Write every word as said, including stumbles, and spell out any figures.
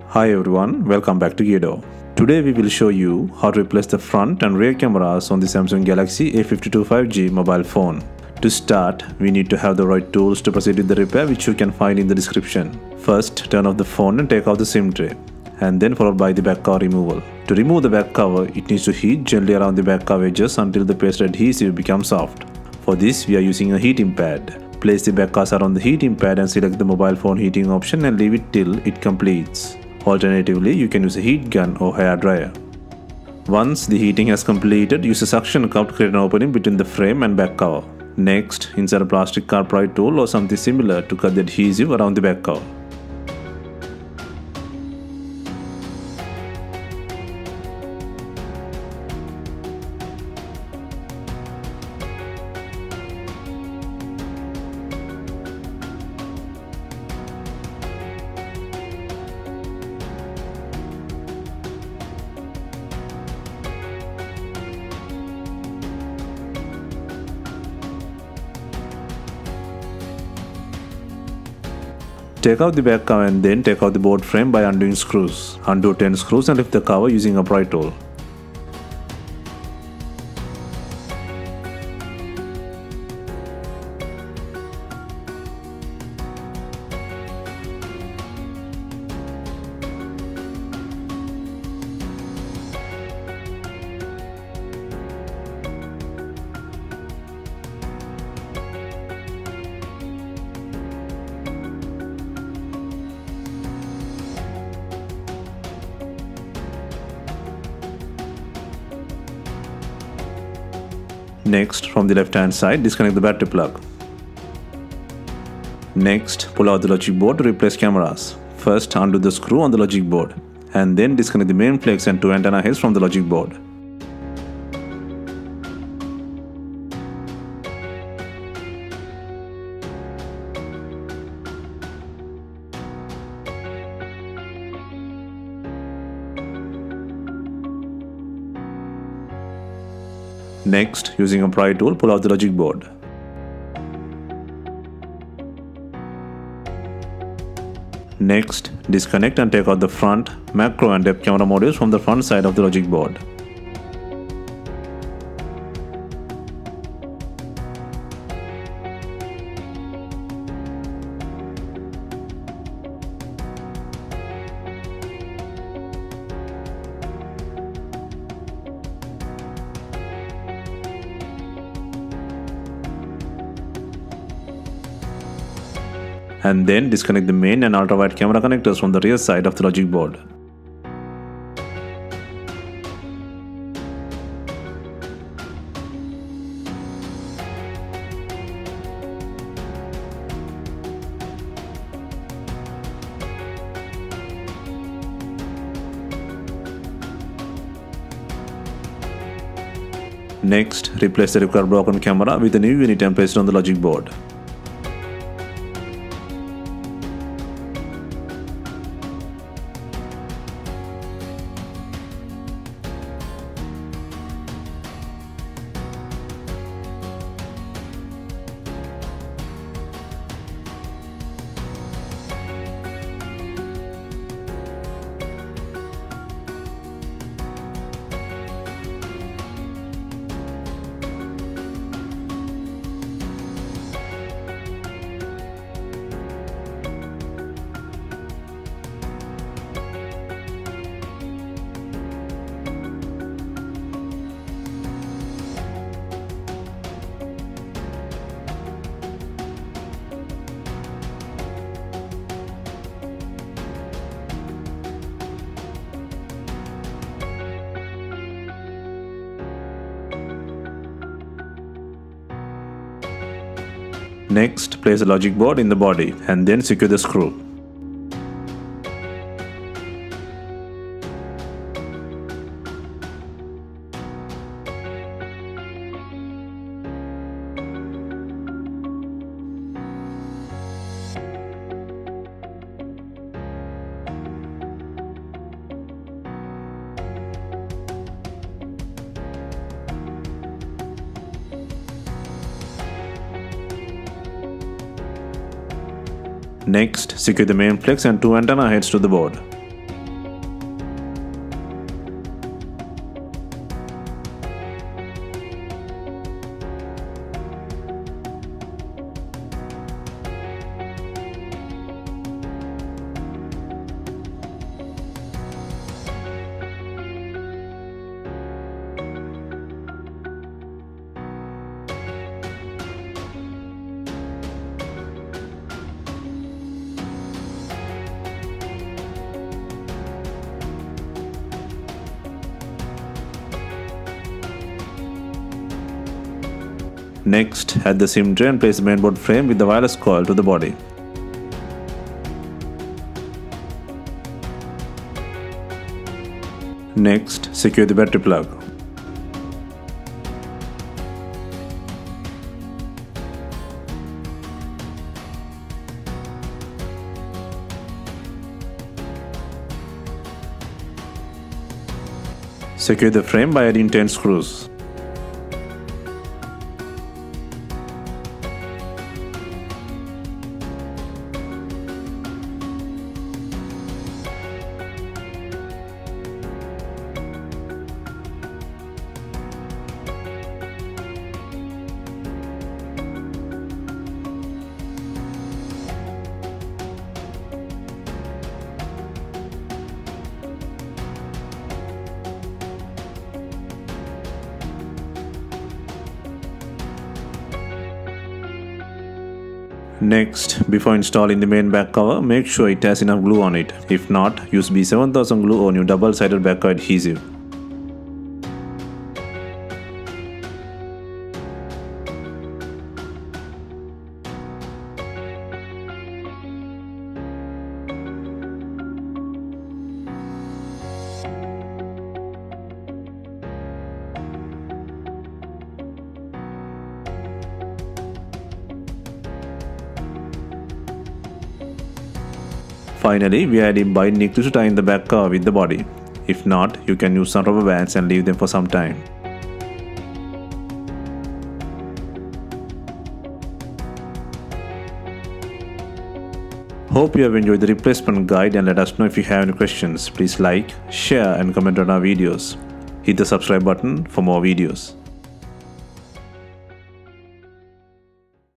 Hi everyone, welcome back to D Y O R. Today we will show you how to replace the front and rear cameras on the Samsung Galaxy A fifty-two five G mobile phone. To start, we need to have the right tools to proceed with the repair, which you can find in the description. First, turn off the phone and take out the SIM tray, and then followed by the back cover removal. To remove the back cover, it needs to heat gently around the back cover edges until the paste adhesive becomes soft. For this, we are using a heating pad. Place the back cursor on the heating pad and select the mobile phone heating option and leave it till it completes. Alternatively, you can use a heat gun or hair dryer. Once the heating has completed, use a suction cup to create an opening between the frame and back cover. Next, insert a plastic car pry tool or something similar to cut the adhesive around the back cover. Take out the back cover and then take out the board frame by undoing screws. Undo ten screws and lift the cover using a pry tool. Next, from the left hand side, disconnect the battery plug. Next, pull out the logic board to replace cameras. First, undo the screw on the logic board, and then disconnect the main flex and two antenna heads from the logic board. Next, using a pry tool, pull out the logic board. Next, disconnect and take out the front, macro and depth camera modules from the front side of the logic board. And then disconnect the main and ultra-wide camera connectors from the rear side of the logic board. Next, replace the required broken camera with a new unit and place it on the logic board. Next, place the logic board in the body and then secure the screw. Next, secure the main flex and two antenna heads to the board. Next, add the SIM tray and place the mainboard frame with the wireless coil to the body. Next, secure the battery plug. Secure the frame by adding ten screws. Next, before installing the main back cover, make sure it has enough glue on it. If not, use B seven thousand glue or new double-sided back cover adhesive. Finally, we add a binding to tie in the back cover with the body. If not, you can use some rubber bands and leave them for some time. Hope you have enjoyed the replacement guide, and let us know if you have any questions. Please like, share and comment on our videos. Hit the subscribe button for more videos.